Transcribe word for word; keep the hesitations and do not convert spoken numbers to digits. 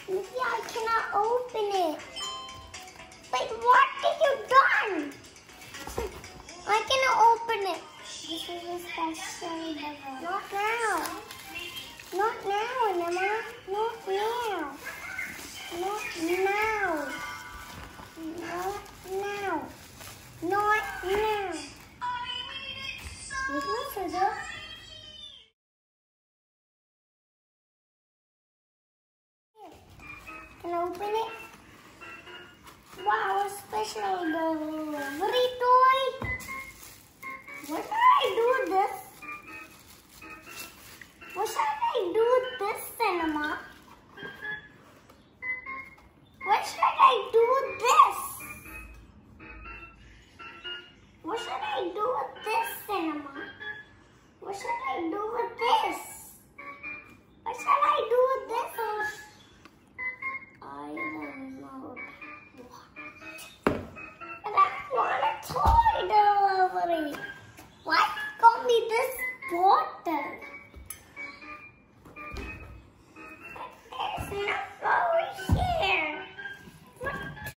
Maybe I cannot open it. But what did you done? I cannot open it. This is a special level. Not now. Not now, Mama. Not now. Not now. Not now. Not now. There's no further. Can I open it? Wow, a special delivery toy. What should I do with this? What should I do with this, Cinema? What should I do with this? What should I do with this, Cinema? What should I do with this? What should I do with this? I don't know. But I want a toy delivery. Why can't be this bottle?